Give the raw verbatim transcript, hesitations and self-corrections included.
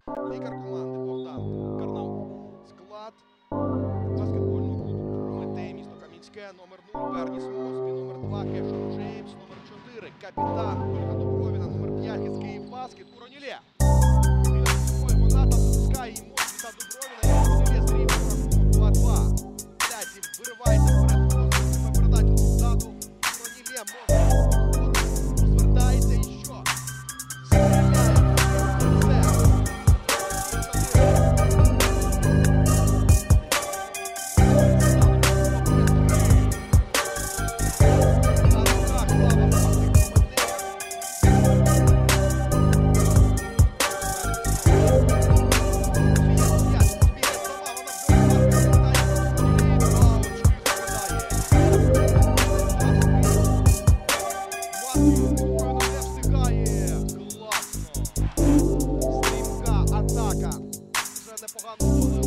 Лікар команди Богдан Карнаух. Склад баскетбольного клубу Прометей, місто Кам'янське, номер нуль Берніс Мосбі, номер два Кешон Джеймс, номер чотири капітан Ольга Дубровіна, номер п'ять із Київ Баскет Уронілє. Вона там запускає і Мосбі та Дубровіна, і Уронілє з рівнем два-два. Пляці виривається вперед, Мосбі передачу ззаду. Уронілє, Мосбі розвертається і що? Стріляє. Стрімка атака. Вже непогано.